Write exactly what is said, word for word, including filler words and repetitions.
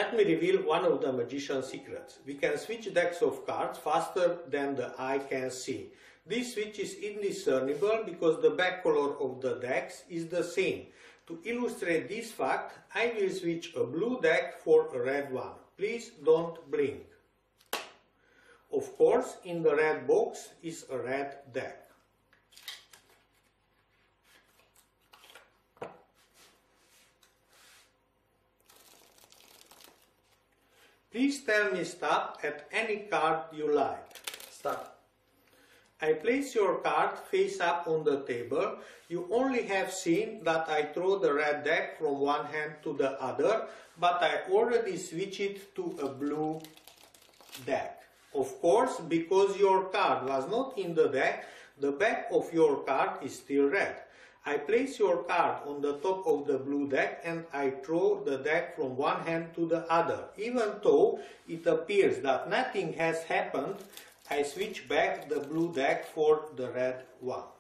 Let me reveal one of the magician's secrets. We can switch decks of cards faster than the eye can see. This switch is indiscernible because the back color of the decks is the same. To illustrate this fact, I will switch a blue deck for a red one. Please don't blink. Of course, in the red box is a red deck. Please tell me stop at any card you like. Stop. I place your card face up on the table. You only have seen that I throw the red deck from one hand to the other, but I already switch it to a blue deck. Of course, because your card was not in the deck, the back of your card is still red. I place your card on the top of the blue deck and I throw the deck from one hand to the other. Even though it appears that nothing has happened, I switch back the blue deck for the red one.